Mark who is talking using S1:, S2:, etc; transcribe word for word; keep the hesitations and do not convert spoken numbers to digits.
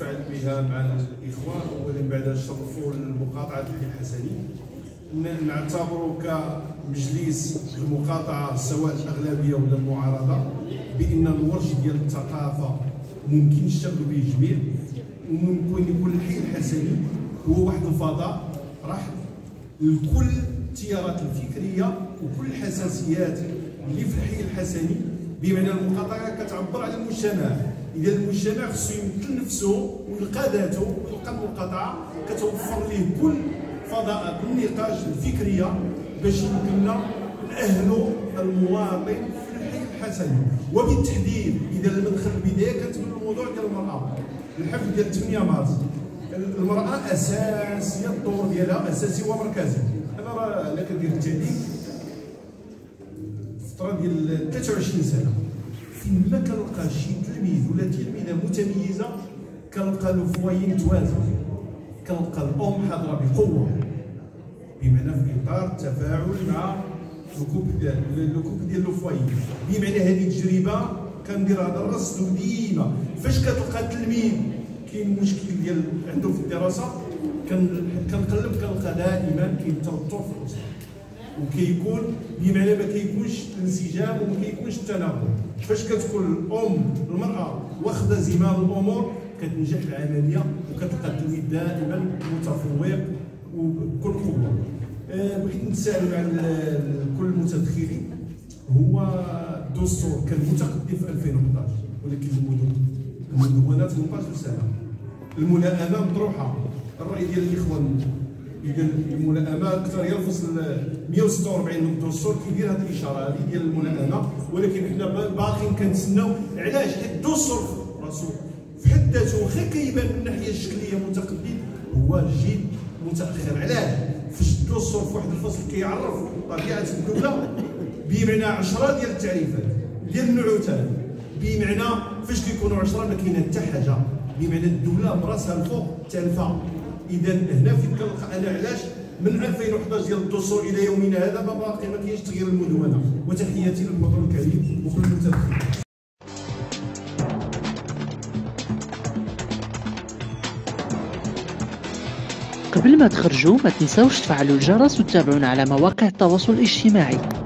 S1: نتفاعل بها مع الاخوان. اولا بعد شرفوا المقاطعه الحي الحسني، نعتبروا كمجلس المقاطعه سواء الاغلبيه ولا المعارضه بان الورش ديال الثقافه ممكن يشتغلوا به الجميع، وممكن يكون الحي الحسني هو واحد الفضاء راح لكل التيارات الفكريه وكل الحساسيات اللي في الحي الحسني. بمعنى المقاطعه كتعبر على المجتمع، اذا المجتمع خصو يمثل نفسه ويلقى ذاته ويلقى المقاطعه كتوفر ليه كل فضاء بالنقاش الفكريه باش يمكننا نأهلوا المواطن في الحي الحسني. وبالتحديد اذا المدخل البدايه كتبان الموضوع ديال المراه، الحفل ديال ثمانية مارس المراه اساسيه، الدور ديالها اساسي ومركزي. انا راه انا كندير التعليم فتره ديال ثلاثة وعشرين سنه، فين ما كنلقى شي تلميذ ولا تلميذه متميزه كنلقى له فوايي متوازن، كنلقى الام حاضره بقوه، بمعنى في اطار التفاعل مع الكوب ديال الكوب ديال لو فوايي. بمعنى هذه التجربه كندير هذا الرصد ديما فاش كتلقى تلميذ كاين مشكل ديال عنده في الدراسه كنقلب كنلقى دائما كاين توتر في الاسره، وكيكون بمعنى ما كيكونش الانسجام وما كيكونش التناغم. فاش كتكون الام المراه واخده زمام الامور كتنجح العمليه وكتلقى التلميذ دائما متفوق وبكل قوه. أه بغيت نتساءل مع كل المتدخلين، هو الدستور كان متقدم في ألفين وحداش ولكن المدن المدونات مابقاش سنه، الملائمه مطروحه. الراي ديال الاخوان اذا الملائمه اكثر هي الفصل مئة وستة وأربعين من الدستور كيدير هذه الاشاره هذه ديال الملائمه، ولكن حنا باقيين كنتسناو. علاش؟ حيت الدستور راسو في حد ذاته واخا كيبان من الناحيه الشكليه متقدم هو جد متاخر. علاش؟ فاش الدستور في واحد الفصل كيعرف طبيعه الدوله بمعنى عشرة ديال التعريفات ديال النعوتات، بمعنى فاش كيكونوا عشرة ما كاينه حتى حاجه، بمعنى الدوله براسها الفوق تالفه. اذا هنا فين كنلقى انا علاش من ألفين وحداش ديال الدستور الى يومنا هذا ما باقي ما كاينش تغيير المدونه. وتحياتي للحضور الكريم وكل المتدخلين.
S2: قبل ما تخرجوا ما تنساوش تفعلوا الجرس وتتابعونا على مواقع التواصل الاجتماعي.